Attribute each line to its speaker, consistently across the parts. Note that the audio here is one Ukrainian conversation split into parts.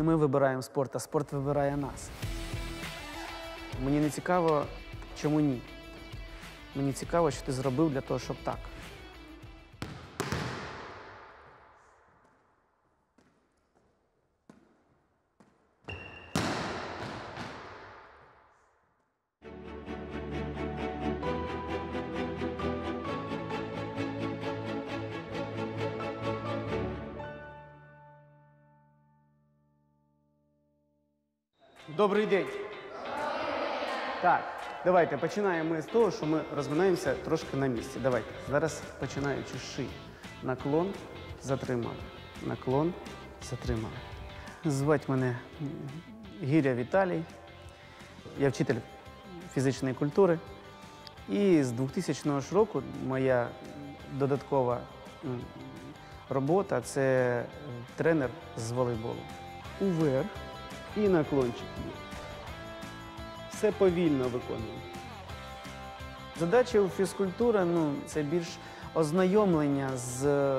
Speaker 1: ми вибираємо спорт, а спорт вибирає нас. Мені не цікаво, чому ні. Мені цікаво, що ти зробив для того, щоб так. Добрий день. Так, давайте починаємо ми з того, що ми розминаємося трошки на місці. Давайте. Зараз починаючи з шиї. Наклон, затримали. Наклон, затримали. Звать мене Гіря Віталій. Я вчитель фізичної культури. І з 2000 року моя додаткова робота – це тренер з волейболу. Уверх. І наклончик. Все повільно виконуємо. Задача у фізкультури – це більш ознайомлення з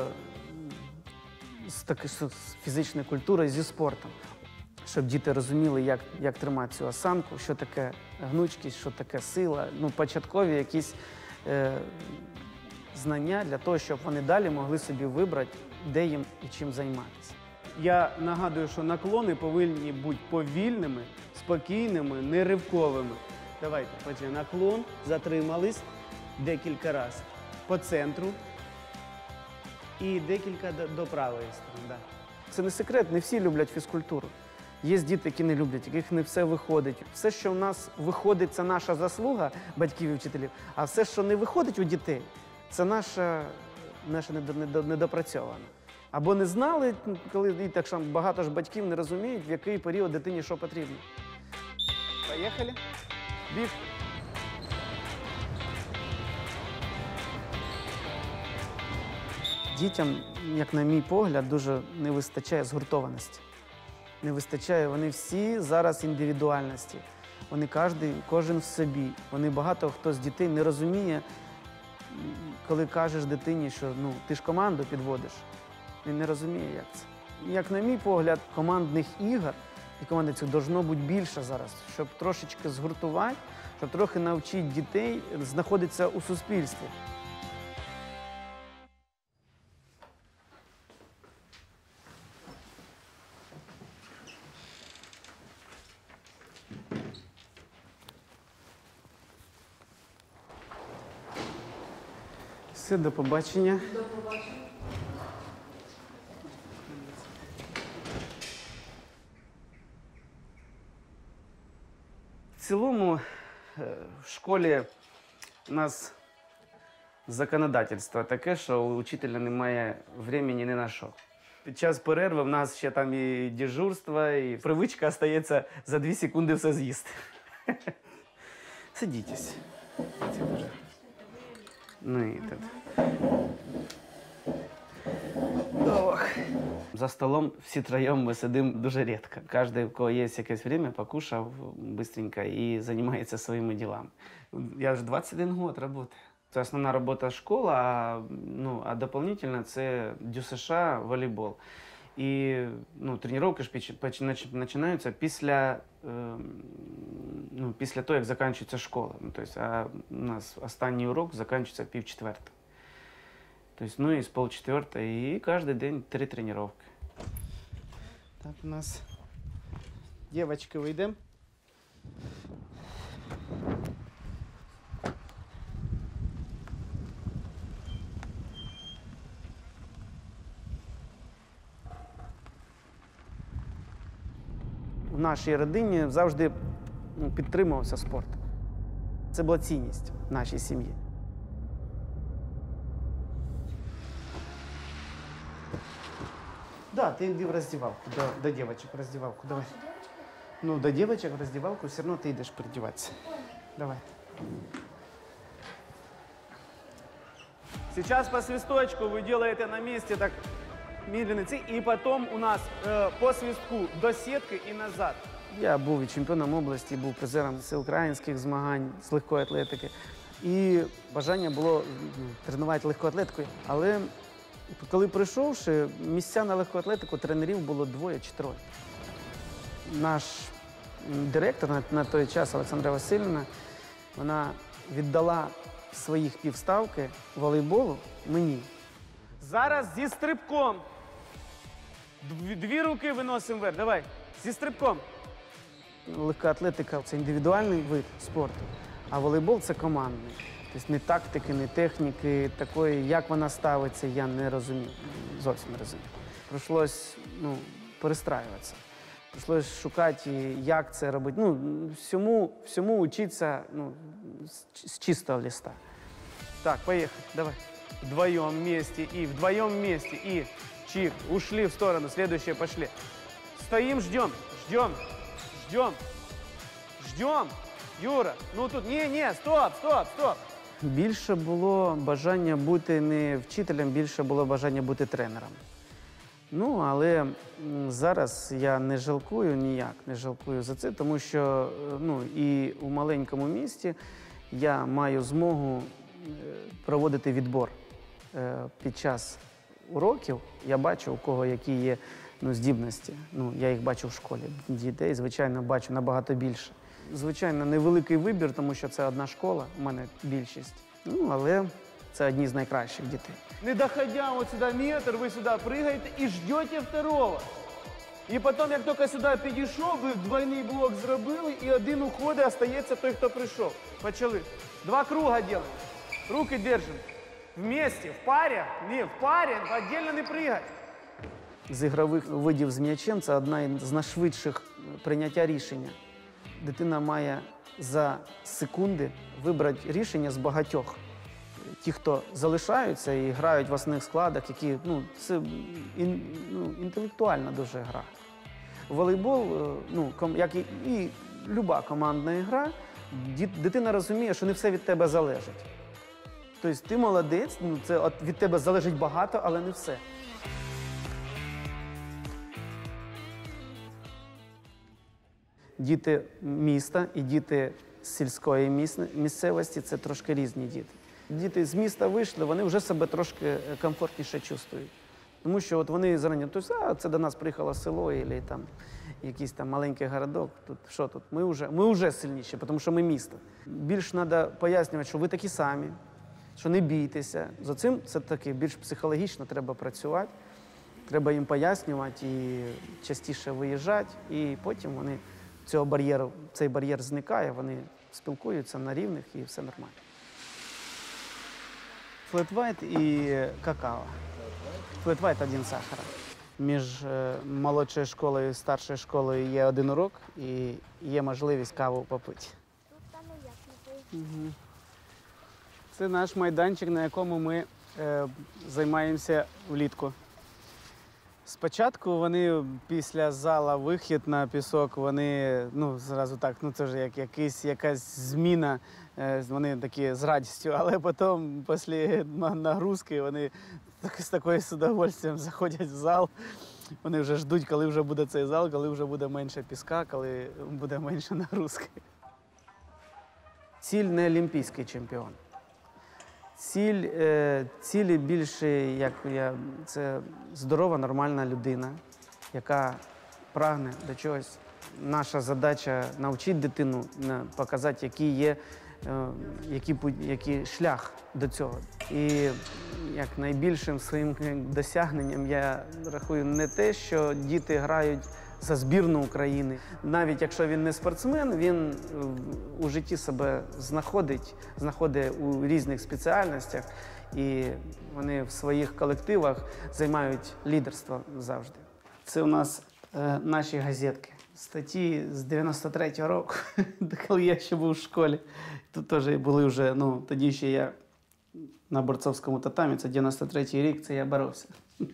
Speaker 1: фізичною культурою, зі спортом. Щоб діти розуміли, як тримати цю осанку, що таке гнучкість, що таке сила. Початкові якісь знання для того, щоб вони далі могли собі вибрати, де їм і чим займатися. Я нагадую, що наклони повинні бути повільними, спокійними, не ривковими. Давайте, почнемо. Наклон, затримались декілька разів по центру і декілька до правої сторони. Да. Це не секрет, не всі люблять фізкультуру. Є діти, які не люблять, яких не все виходить. Все, що в нас виходить, це наша заслуга батьків і вчителів, а все, що не виходить у дітей, це наша недопрацьована. Або не знали, коли і так що багато ж батьків не розуміють, в який період дитині що потрібно. Поїхали. Біг. Дітям, як на мій погляд, дуже не вистачає згуртованості. Не вистачає, вони всі зараз індивідуальності. Вони кожен в собі. Вони багато хто з дітей не розуміє, коли кажеш дитині, що ти ж команду підводиш. Він не розуміє, як це. Як на мій погляд, командних ігор і команди цих должно бути більше зараз, щоб трошечки згуртувати, щоб трохи навчити дітей знаходитися у суспільстві. Все, до побачення.
Speaker 2: До побачення.
Speaker 1: В цілому в школі у нас законодавство таке, що у вчителя немає часу ні на що. Під час перерви в нас ще там і дежурство, і привичка стається за 2 секунди все з'їсти. Садітесь. Ну і так. Ох. За столом всі троєм ми сидимо дуже рідко. Кожен, у кого є якесь час, покушав швидко і займається своїми ділами. Я вже 21 рік працюю. Це основна робота школа, а дополнительно це ДЮСШ, волейбол. І тренування починаються після того, як закінчується школа. Тобто, у нас останній урок закінчується в 3:30. Тобто, і з 3:30, і кожен день 3 тренування. Так, у нас дівчатки, вийдемо. В нашій родині завжди підтримувався спорт. Це була цінність в нашій сім'ї. Да, ты иди в раздевалку, до девочек в раздевалку, давай. До девочек в раздевалку все равно ты идешь переодеваться. Давай. Сейчас по свисточку вы делаете на месте так медленно, и потом у нас по свистку до сетки и назад. Я був і чемпіоном області, був призером всеукраїнських змагань з легкої атлетики. І бажання було тренувати легку атлетику, але коли прийшовши, місця на легку атлетику тренерів було 2 чи 3. наш директор на той час, Олександра Васильівна, вона віддала своїх півставки волейболу мені. Зараз зі стрибком. Дві руки виносимо вверх. Давай, зі стрибком. Легка атлетика – це індивідуальний вид спорту, а волейбол – це командний. Тобто ні тактики, ні техніки такої, як вона ставиться, я не розумів. Зовсім не розумів. Прийшлось перестраюватися. Прийшлось шукати, як це робити. Всьому учитися з чистого листа. Так, поехали, давай. Вдвоем вместе и вдвоем вместе и чик, ушли в сторону, следующие пошли. Стоим, ждем, ждем, ждем, ждем. Юра, ну тут, не, стоп. Більше було бажання бути не вчителем, більше було бажання бути тренером. Але зараз я не жалкую ніяк, не жалкую за це, тому що і у маленькому місті я маю змогу проводити відбор. Під час уроків я бачу, у кого які є здібності. Я їх бачу в школі. Дітей, звичайно, бачу набагато більше. Звичайно, невеликий вибір, тому що це одна школа, у мене більшість. Але це одні з найкращих дітей. Не доходя от сюди метр, ви сюди пригаєте і ждете второго. І потім, як тільки сюди підійшов, ви двойний блок зробили, і один уходить, остається той, хто прийшов. Почали. 2 круга робимо. Руки держимо. Вместе, в парі? Ні, в парі, віддільно не пригай. З ігрових видів з м'ячем це одна з найшвидших прийняття рішення. Дитина має за секунди вибрати рішення з багатьох. Ті, хто залишаються і грають в основних складах, які, це інтелектуальна дуже гра. Волейбол, як і люба командна гра, дитина розуміє, що не все від тебе залежить. Тобто ти молодець, це від тебе залежить багато, але не все. Діти міста і діти з сільської місцевості – це трошки різні діти. Діти з міста вийшли, вони вже себе трошки комфортніше чувствують. Тому що вони зарані, це до нас приїхало село, або там якийсь там маленький городок. Що тут? Ми вже сильніші, тому що ми місто. Більш треба пояснювати, що ви такі самі, що не бійтеся. За цим це таки більш психологічно треба працювати. Треба їм пояснювати і частіше виїжджати, і потім цей бар'єр зникає, вони спілкуються на рівних і все нормально. Флет-вайт і какао. Флет-вайт – 1 сахара. Між молодшою школою і старшою школою є 1 урок і є можливість каву попити.
Speaker 2: Тут там і як напити.
Speaker 1: Це наш майданчик, на якому ми займаємося влітку. Спочатку вони після зала вихід на пісок, вони, зразу так, це вже якась зміна, вони такі з радістю, але потім, після нагрузки, вони з такою з удовольствием заходять в зал. Вони вже ждуть, коли вже буде цей зал, коли вже буде менше піска, коли буде менше нагрузки. Ціль не олімпійський чемпіон. Цілі більше, це здорова, нормальна людина, яка прагне до чогось. Наша задача – навчити дитину, показати, який шлях до цього. І як найбільшим своїм досягненням я рахую не те, що діти грають за збірну України. Навіть якщо він не спортсмен, він у житті себе знаходить у різних спеціальностях, і вони в своїх колективах займають лідерство завжди. Це у нас наші газетки. Статті з 93-го року, коли я ще був в школі. Тут теж були вже, тоді ще я на борцовському татамі, це 93-й рік, це я боровся.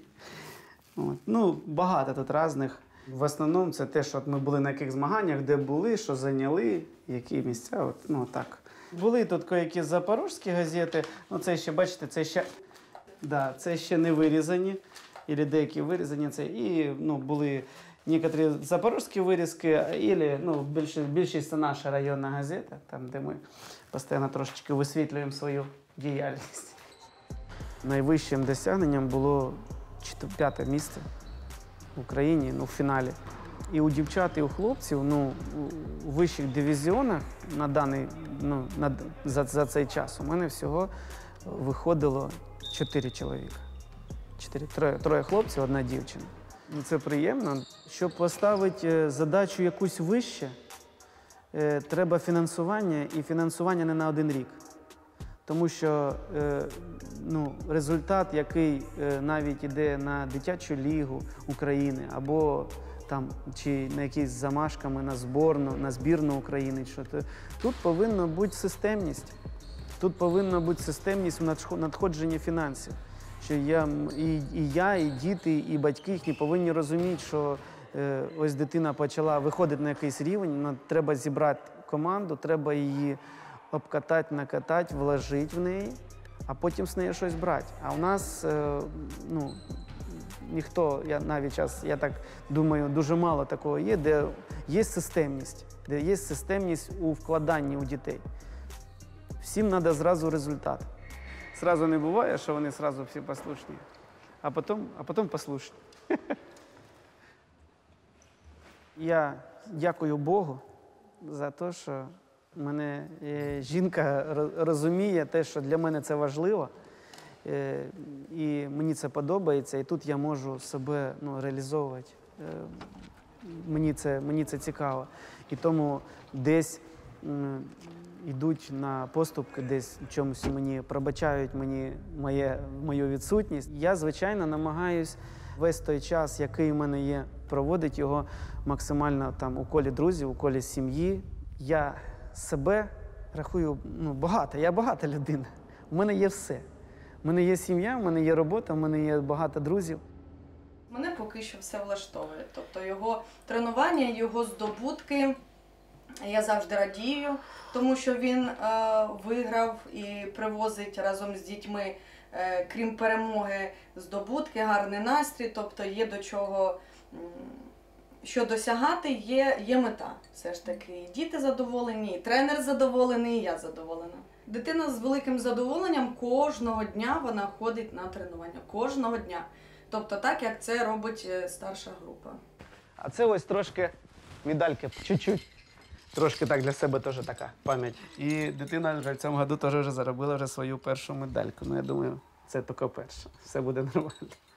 Speaker 1: Багато тут різних. В основному це те, що ми були на яких змаганнях, де були, що зайняли, які місця, так. Були тут які запорожські газети, це ще, бачите, це ще не вирізані, або деякі вирізані. І були некоторі запорожські вирізки, або більшість це наша районна газета, там, де ми постійно трошечки висвітлюємо свою діяльність. Найвищим досягненням було 5-те місце в Україні, в фіналі. І у дівчат, і у хлопців, ну, у вищих дивізіонах на даний, ну, за цей час у мене всього виходило 4 чоловіка. Троє хлопців, 1 дівчина. Ну, це приємно. Щоб поставити задачу якусь вище, треба фінансування, і фінансування не на 1 рік. Тому що ну, результат, який навіть йде на дитячу лігу України або там, чи на якісь замашками на збірну України, тут повинна бути системність. Тут повинна бути системність в надходженні фінансів. Що я, і діти, і батьки їхні повинні розуміти, що ось дитина почала виходити на якийсь рівень, треба зібрати команду, треба її обкатати, накатати, вложити в неї, а потім з неї щось брати. А у нас, ну, ніхто, я так думаю, дуже мало такого є, де є системність у вкладанні у дітей. Всім треба зразу результат. Зразу не буває, що вони зразу всі послушні, а потім послушні. Я дякую Богу за те, що мене жінка розуміє те, що для мене це важливо, і мені це подобається, і тут я можу себе, ну, реалізовувати. Мені це цікаво. І тому десь йдуть на поступки, десь в чомусь мені пробачають мою відсутність. Я, звичайно, намагаюсь весь той час, який в мене є, проводити його максимально там у колі друзів, у колі сім'ї. Я себе рахую, ну, багато. Я багата людина. У мене є все. У мене є сім'я, у мене є робота, у мене є багато друзів.
Speaker 3: Мене поки що все влаштовує. Тобто його тренування, його здобутки, я завжди радію, тому що він виграв і привозить разом з дітьми, крім перемоги, здобутки, гарний настрій, тобто є до чого, що досягати, є мета. Все ж таки, і діти задоволені, і тренер задоволений, і я задоволена. Дитина з великим задоволенням кожного дня вона ходить на тренування. Кожного дня. Тобто так, як це робить старша група.
Speaker 1: А це ось трошки медальки, чуть-чуть. Трошки так для себе теж така пам'ять. І дитина вже в цьому году теж вже заробила свою першу медальку. Ну, я думаю, це тільки перша. Все буде нормально.